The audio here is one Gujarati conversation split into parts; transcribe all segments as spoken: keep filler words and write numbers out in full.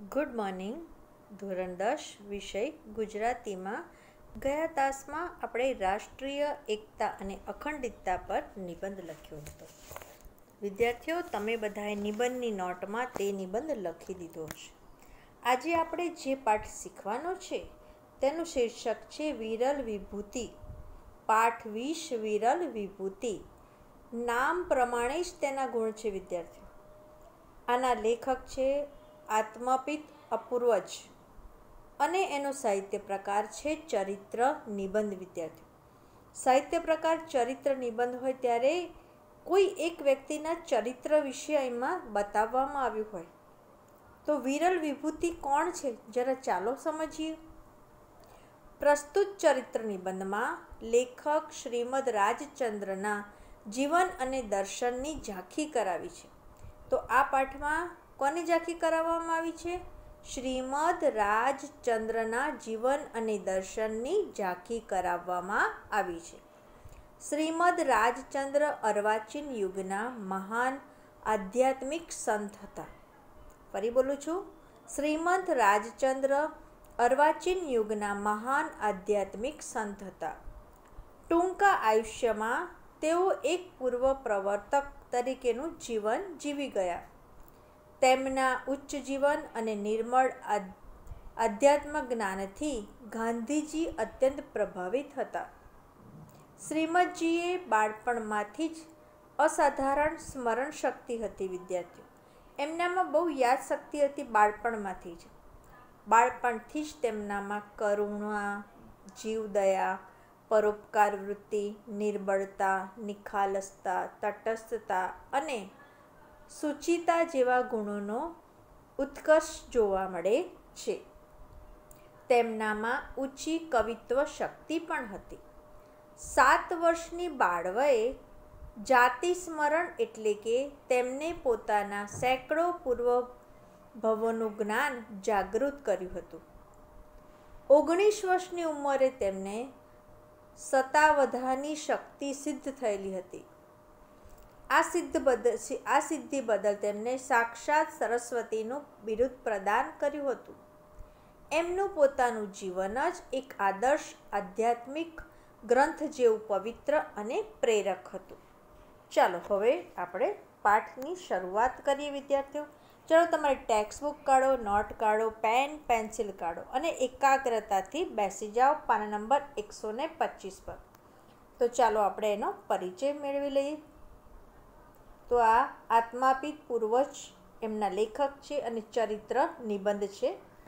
Good morning. ધોરણ દસ વિષય ગુજરાતીમાં ગયા તાસમાં આપણે રાષ્ટ્રીય એકતા અને અખંડિતતા પર નિબંધ લખ્યો હતો. વિદ્યાર્થીઓ, તમે બધાએ નિબંધની નોટમાં તે નિબંધ લખી દીધો હશે. આજે આપણે જે પાઠ શીખવાનો છે તેનું શીર્ષક છે વિરલ વિભૂતિ. પાઠ વીસ વિરલ વિભૂતિ. નામ પ્રમાણે જ તેના ગુણ છે વિદ્યાર્થીઓ. આના લેખક છે આત્માપિત અપૂર્વજ અને એનો સાહિત્ય પ્રકાર છે ચરિત્ર નિબંધ. વિદ્યાર્થીઓ, સાહિત્ય પ્રકાર ચરિત્ર નિબંધ હોય ત્યારે કોઈ એક વ્યક્તિના ચરિત્ર વિશે એમાં બતાવવામાં આવ્યું હોય. તો વિરલ વિભૂતિ કોણ છે જરા ચાલો સમજીએ. પ્રસ્તુત ચરિત્ર નિબંધમાં લેખક શ્રીમદ રાજચંદ્રના જીવન અને દર્શનની ઝાંખી કરાવી છે. તો આ પાઠમાં કોની ઝાંખી કરાવવામાં આવી છે? શ્રીમદ રાજચંદ્રના જીવન અને દર્શનની ઝાંખી કરાવવામાં આવી છે. શ્રીમદ રાજચંદ્ર અર્વાચીન યુગના મહાન આધ્યાત્મિક સંત હતા. ફરી બોલું છું, શ્રીમદ રાજચંદ્ર અર્વાચીન યુગના મહાન આધ્યાત્મિક સંત હતા. ટૂંકા આયુષ્યમાં તેઓ એક પૂર્વ પ્રવર્તક તરીકેનું જીવન જીવી ગયા. તેમના ઉચ્ચ જીવન અને નિર્મળ આધ્યાત્મ જ્ઞાનથી ગાંધીજી અત્યંત પ્રભાવિત હતા. શ્રીમદજીએ બાળપણમાંથી જ અસાધારણ સ્મરણ શક્તિ હતી. વિદ્યાર્થીઓ, એમનામાં બહુ યાદશક્તિ હતી બાળપણમાંથી જ. બાળપણથી જ તેમનામાં કરુણા, જીવદયા, પરોપકાર વૃત્તિ, નિર્બળતા, નિખાલસતા, તટસ્થતા અને સુચિતા જેવા ગુણોનો ઉત્કર્ષ જોવા મળે છે. તેમનામાં ઊંચી કવિત્વ શક્તિ પણ હતી. સાત વર્ષની બાળવયે જાતિ સ્મરણ એટલે કે તેમને પોતાના સેંકડો પૂર્વભવોનું જ્ઞાન જાગૃત કર્યું હતું. ઓગણીસ વર્ષની ઉંમરે તેમને સતાવધાની શક્તિ સિદ્ધ થયેલી હતી. આ સિદ્ધ બદલ આ સિદ્ધિ બદલ તેમને સાક્ષાત સરસ્વતીનું બિરુદ પ્રદાન કર્યું હતું. એમનું પોતાનું જીવન જ એક આદર્શ આધ્યાત્મિક ગ્રંથ જેવું પવિત્ર અને પ્રેરક હતું. ચાલો હવે આપણે પાઠની શરૂઆત કરીએ. વિદ્યાર્થીઓ, ચાલો તમારી ટેક્સ્ટ બુક કાઢો, નોટ કાઢો, પેન પેન્સિલ કાઢો અને એકાગ્રતાથી બેસી જાઓ પાના નંબર એકસો ને પચીસ પર. તો ચાલો આપણે એનો પરિચય મેળવી લઈએ. તો આ આત્માપિત પૂર્વજ એમના લેખક છે અને ચરિત્ર નિબંધ છે.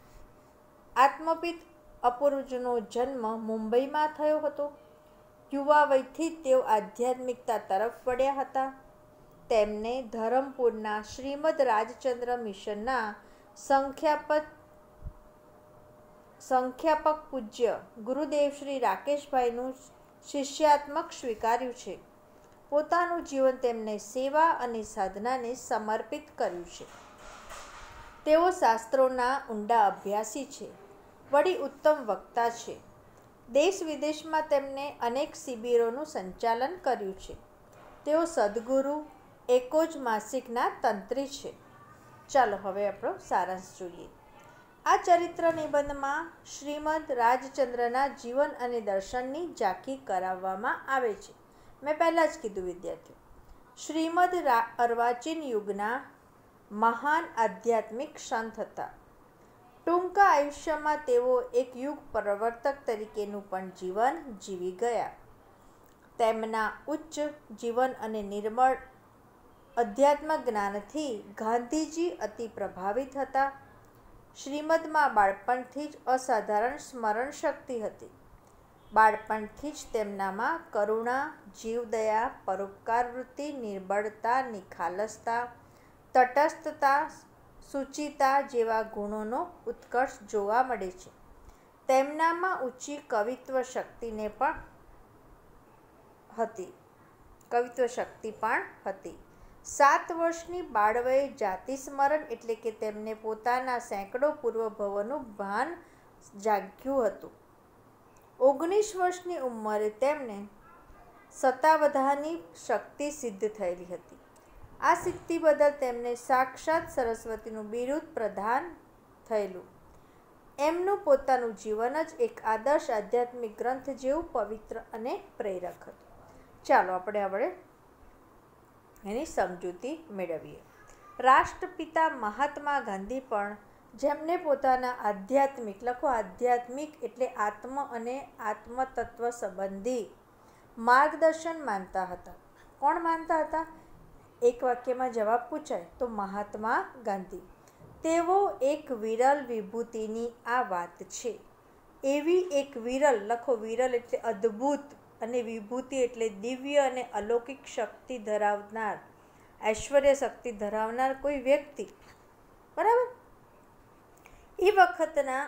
આત્માપિત અપૂર્વજનો જન્મ મુંબઈમાં થયો હતો. યુવા વયથી તેઓ આધ્યાત્મિકતા તરફ વળ્યા હતા. તેમને ધરમપુરના શ્રીમદ રાજચંદ્ર મિશનના સંખ્યાપક સંખ્યાપક પૂજ્ય ગુરુદેવ શ્રી રાકેશભાઈનું શિષ્યાત્મક સ્વીકાર્યું છે. પોતાનું જીવન તેમને સેવા અને સાધનાને સમર્પિત કર્યું છે. તેઓ શાસ્ત્રોના ઊંડા અભ્યાસી છે, વળી ઉત્તમ વક્તા છે. દેશ વિદેશમાં તેમને અનેક શિબિરોનું સંચાલન કર્યું છે. તેઓ સદગુરુ એકોજ માસિકના તંત્રી છે. ચાલો હવે આપણો સારાંશ જોઈએ. આ ચરિત્ર નિબંધમાં શ્રીમદ રાજચંદ્રના જીવન અને દર્શનની ઝાંખી કરાવવામાં આવે છે. મેં પહેલાં જ કીધું વિદ્યાર્થીઓ, શ્રીમદ અર્વાચીન યુગના મહાન આધ્યાત્મિક સંત હતા. ટૂંકા આયુષ્યમાં તેઓ એક યુગ પ્રવર્તક તરીકેનું પણ જીવન જીવી ગયા. તેમના ઉચ્ચ જીવન અને નિર્મળ અધ્યાત્મ જ્ઞાનથી ગાંધીજી અતિ પ્રભાવિત હતા. શ્રીમદમાં બાળપણથી જ અસાધારણ સ્મરણ શક્તિ હતી. બાળપણથી જ તેમનામાં કરુણા, જીવદયા, પરોપકાર વૃત્તિ, નિર્બળતા, નિખાલસતા, તટસ્થતા, સુચિતા જેવા ગુણોનો ઉત્કર્ષ જોવા મળે છે. તેમનામાં ઊંચી કવિત્વ શક્તિને પણ હતી કવિત્વ શક્તિ પણ હતી. સાત વર્ષની બાળવયે જાતિ સ્મરણ એટલે કે તેમને પોતાના સેંકડો પૂર્વભવોનું ભાન જાગ્યું હતું. ઓગણીસ વર્ષની ઉંમરે તેમને સતાવધાની શક્તિ સિદ્ધ થયેલી હતી. આ સિદ્ધિ બદલ તેમને સાક્ષાત સરસ્વતીનું બિરુદ પ્રદાન થયેલું. એમનું પોતાનું જીવન જ એક આદર્શ આધ્યાત્મિક ગ્રંથ જેવું પવિત્ર અને પ્રેરક હતું. ચાલો આપણે આપણે એની સમજૂતી મેળવીએ. રાષ્ટ્રપિતા મહાત્મા ગાંધી પણ જેમને પોતાના આધ્યાત્મિક, લખો આધ્યાત્મિક એટલે આત્મ અને આત્મતત્વ સંબંધી માર્ગદર્શન માનતા હતા. કોણ માનતા હતા? એક વાક્યમાં જવાબ પૂછાય તો મહાત્મા ગાંધી. તેઓ એક વિરલ વિભૂતિની આ વાત છે. એવી એક વિરલ, લખો વિરલ એટલે અદ્ભુત અને વિભૂતિ એટલે દિવ્ય અને અલૌકિક શક્તિ ધરાવનાર, ઐશ્વર્ય શક્તિ ધરાવનાર કોઈ વ્યક્તિ. બરાબર. એ વખતના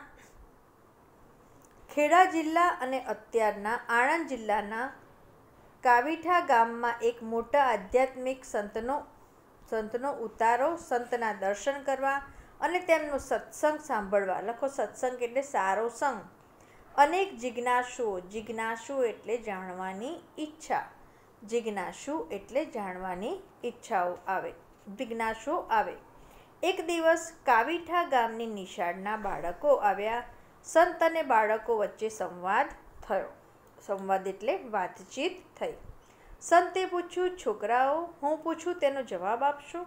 ખેડા જિલ્લા અને અત્યારના આણંદ જિલ્લાના કાવીઠા ગામમાં એક મોટા આધ્યાત્મિક સંતનો સંતનો ઉતારો સંતના દર્શન કરવા અને તેમનો સત્સંગ સાંભળવા, લખો સત્સંગ એટલે સારો સંગ, અનેક જિજ્ઞાસુઓ, જિજ્ઞાસુ એટલે જાણવાની ઈચ્છા, જિજ્ઞાસુ એટલે જાણવાની ઈચ્છાઓ આવે, જિજ્ઞાસુઓ આવે. એક દિવસ કાવીઠા ગામની નિશાળના બાળકો આવ્યા. સંત અને બાળકો વચ્ચે સંવાદ થયો. સંવાદ એટલે વાતચીત થઈ. સંતે પૂછ્યું, છોકરાઓ, હું પૂછું તેનો જવાબ આપશો?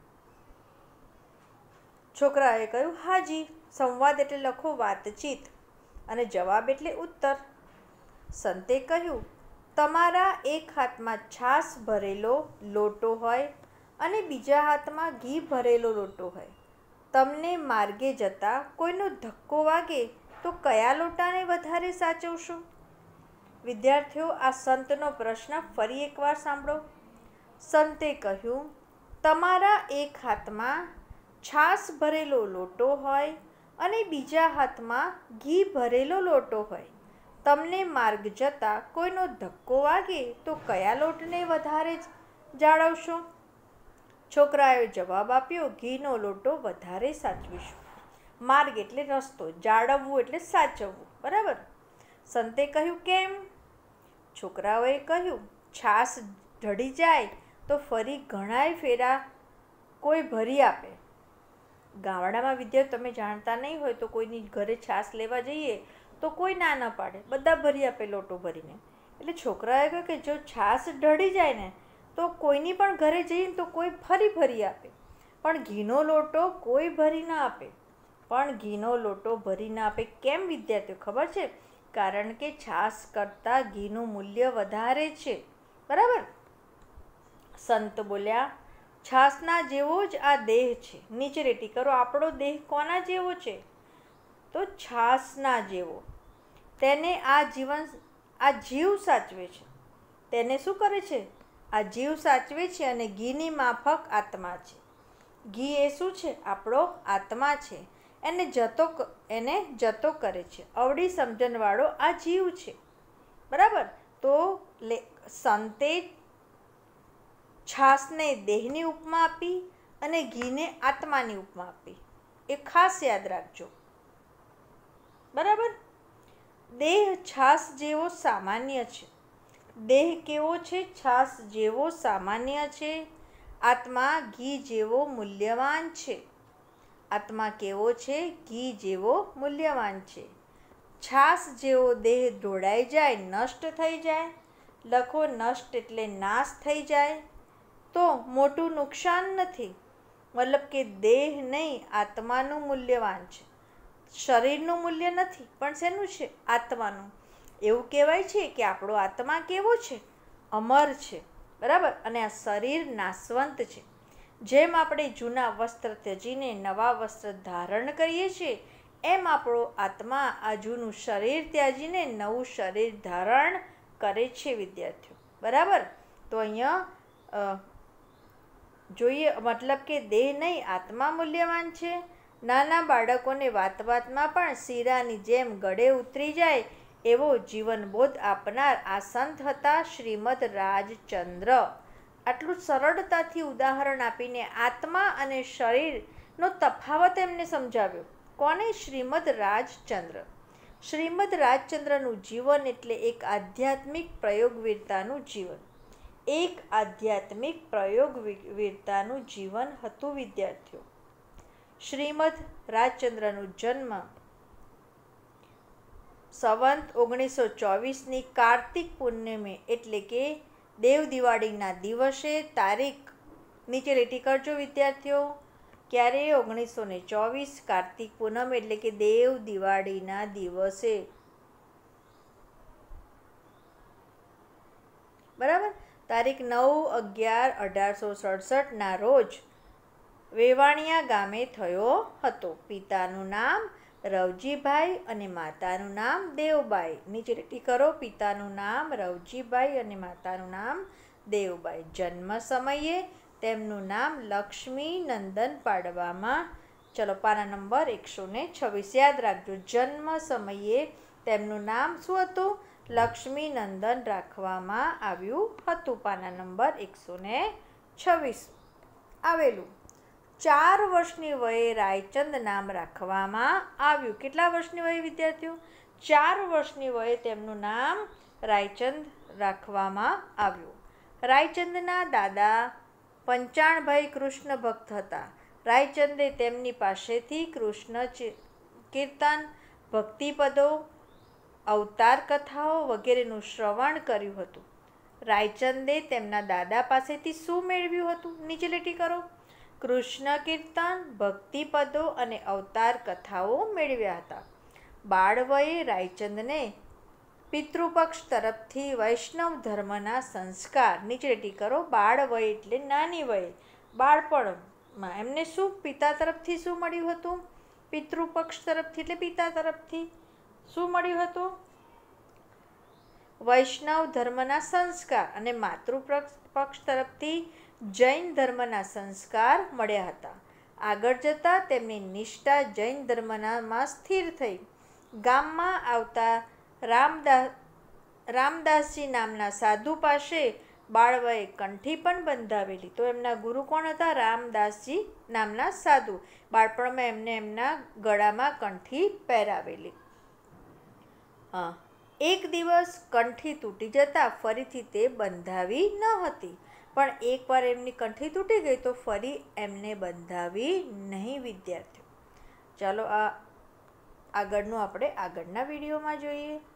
છોકરાએ કહ્યું, હાજી. સંવાદ એટલે લખો વાતચીત અને જવાબ એટલે ઉત્તર. સંતે કહ્યું, તમારા એક હાથમાં છાશ ભરેલો લોટો હોય અને બીજા હાથમાં ઘી ભરેલો લોટો હોય. તમને માર્ગે જતા કોઈનો ધક્કો વાગે તો કયા લોટાને વધારે સાચવશો? વિદ્યાર્થીઓ, આ સંતનો પ્રશ્ન ફરી એકવાર સાંભળો. સંતે કહ્યું, તમારા એક હાથમાં છાશ ભરેલો લોટો હોય અને બીજા હાથમાં ઘી ભરેલો લોટો હોય. તમને માર્ગ જતાં કોઈનો ધક્કો વાગે તો કયા લોટને વધારે જાળવશો? છોકરાએ જવાબ આપ્યો, ઘીનો લોટો વધારે સાચવીશું. માર્ગ એટલે રસ્તો, જાળવવું એટલે સાચવવું. બરાબર. સંતે કહ્યું, કેમ? છોકરાઓએ કહ્યું, છાશ ઢળી જાય તો ફરી ઘણાય ફેરા કોઈ ભરી આપે. ગામડામાં વિદ્યાર્થી તમે જાણતા નહીં હોય તો કોઈની ઘરે છાશ લેવા જઈએ તો કોઈ ના ન પાડે, બધા ભરી આપે લોટો ભરીને. એટલે છોકરાએ કહ્યું કે જો છાશ ઢળી જાય ને તો કોઈની પણ ઘરે જઈએ તો કોઈ ફરી ભરી આપે, પણ ઘીનો લોટો કોઈ ભરી ન આપે. પણ ઘીનો લોટો ભરી ન આપે કેમ વિદ્યાર્થીઓ ખબર છે? કારણ કે છાશ કરતાં ઘીનું મૂલ્ય વધારે છે. બરાબર. સંત બોલ્યા, છાશના જેવો જ આ દેહ છે. નીચે રેટી કરો, આપણો દેહ કોના જેવો છે? તો છાશના જેવો. તેને આ જીવન આ જીવ સાચવે છે. તેને શું કરે છે? આ જીવ સાચવે છે અને ઘીની માફક આત્મા છે. ઘી એ શું છે? આપણો આત્મા છે. એને જતો એને જતો કરે છે. અવળી સમજણવાળો આ જીવ છે. બરાબર. તો લે સંતે છાશને દેહની ઉપમા આપી અને ઘીને આત્માની ઉપમા આપી. એ ખાસ યાદ રાખજો. બરાબર. દેહ છાશ જેવો સામાન્ય છે. દેહ કેવો છે? છાશ જેવો સામાન્ય છે. આત્મા ઘી જેવો મૂલ્યવાન છે. આત્મા કેવો છે? ઘી જેવો મૂલ્યવાન છે. છાશ જેવો દેહ ઢોળાઈ જાય, નષ્ટ થઈ જાય, લખો નષ્ટ એટલે નાશ થઈ જાય તો મોટું નુકસાન નથી. મતલબ કે દેહ નહીં, આત્માનું મૂલ્યવાન છે. શરીરનું મૂલ્ય નથી, પણ શેનું છે? આત્માનું. એવું કહેવાય છે કે આપણો આત્મા કેવો છે? અમર છે. બરાબર. અને આ શરીર નાશવંત છે. જેમ આપણે જૂના વસ્ત્ર ત્યજીને નવા વસ્ત્ર ધારણ કરીએ છીએ, એમ આપણો આત્મા આ જૂનું શરીર ત્યાજીને નવું શરીર ધારણ કરે છે વિદ્યાર્થીઓ. બરાબર. તો અહીંયા જોઈએ, મતલબ કે દેહ નહીં, આત્મા મૂલ્યવાન છે. નાના બાળકોને વાત વાતમાં પણ શીરાની જેમ ગળે ઉતરી જાય એવો જીવનબોધ આપનાર આ સંત હતા શ્રીમદ રાજચંદ્ર. આટલું સરળતાથી ઉદાહરણ આપીને આત્મા અને શરીરનો તફાવત એમને સમજાવ્યો. કોને? શ્રીમદ રાજચંદ્ર. શ્રીમદ રાજચંદ્રનું જીવન એટલે એક આધ્યાત્મિક પ્રયોગવીરતાનું જીવન. એક આધ્યાત્મિક પ્રયોગવીરતાનું જીવન હતું વિદ્યાર્થીઓ. શ્રીમદ રાજચંદ્રનો જન્મ સંવંત ઓગણીસો ચોવીસની કાર્તિક પૂર્ણિમે એટલે કે દેવ દિવાળીના દિવસે તારીખ નીચે લીટી કરજો વિદ્યાર્થીઓ. ક્યારે? ઓગણીસો ને ચોવીસ કાર્તિક પૂનમ એટલે કે દેવ દિવાળીના દિવસે. બરાબર. તારીખ નવ અગિયાર અઢારસો સડસઠના રોજ વેવાણિયા ગામે થયો હતો. પિતાનું નામ રવજીભાઈ અને માતાનું નામ દેવબાઈ. નીચે લીટી કરો. પિતાનું નામ રવજીભાઈ અને માતાનું નામ દેવબાઈ. જન્મ સમયે તેમનું નામ લક્ષ્મી નંદન પાડવામાં. ચલો પાના નંબર એકસો ને છવ્વીસ યાદ રાખજો. જન્મ સમયે તેમનું નામ શું હતું? લક્ષ્મી નંદન રાખવામાં આવ્યું હતું. પાના નંબર એકસો ને છવ્વીસ આવેલું. ચાર વર્ષની વયે રાયચંદ નામ રાખવામાં આવ્યું. કેટલા વર્ષની વયે વિદ્યાર્થીઓ? ચાર વર્ષની વયે તેમનું નામ રાયચંદ રાખવામાં આવ્યું. રાયચંદના દાદા પંચાણભાઈ કૃષ્ણ ભક્ત હતા. રાયચંદે તેમની પાસેથી કૃષ્ણ કીર્તન, ભક્તિપદો, અવતાર કથાઓ વગેરેનું શ્રવણ કર્યું હતું. રાયચંદે તેમના દાદા પાસેથી શું મેળવ્યું હતું? નીચે લીટી કરો. કૃષ્ણ કીર્તન, ભક્તિપદો અને અવતાર કથાઓ મેળવ્યા હતા. બાળવયે રાયચંદને પિતૃપક્ષ તરફથી વૈષ્ણવ ધર્મના સંસ્કાર. નીચે લીટી કરો. બાળવય એટલે નાની વયે, બાળપણમાં એમને શું પિતા તરફથી શું મળ્યું હતું? પિતૃપક્ષ તરફથી એટલે પિતા તરફથી શું મળ્યું હતું? વૈષ્ણવ ધર્મના સંસ્કાર. અને માતૃપક્ષ તરફથી જૈન ધર્મના સંસ્કાર મળ્યા હતા. આગળ જતાં તેમની નિષ્ઠા જૈન ધર્મનામાં સ્થિર થઈ. ગામમાં આવતા રામદાસ રામદાસજી નામના સાધુ પાસે બાળવયે કંઠી પણ બંધાવેલી. તો એમના ગુરુ કોણ હતા? રામદાસજી નામના સાધુ. બાળપણમાં એમને એમના ગળામાં કંઠી પહેરાવેલી. હા, એક દિવસ કંઠી તૂટી જતાં ફરીથી તે બંધાવી ન હતી. પણ એકવાર એમની કંઠી તૂટી ગઈ તો ફરી એમને બંધાવી નહીં વિદ્યાર્થીઓ. ચાલો આ આગળનું આપણે આગળના વિડીયોમાં જોઈએ.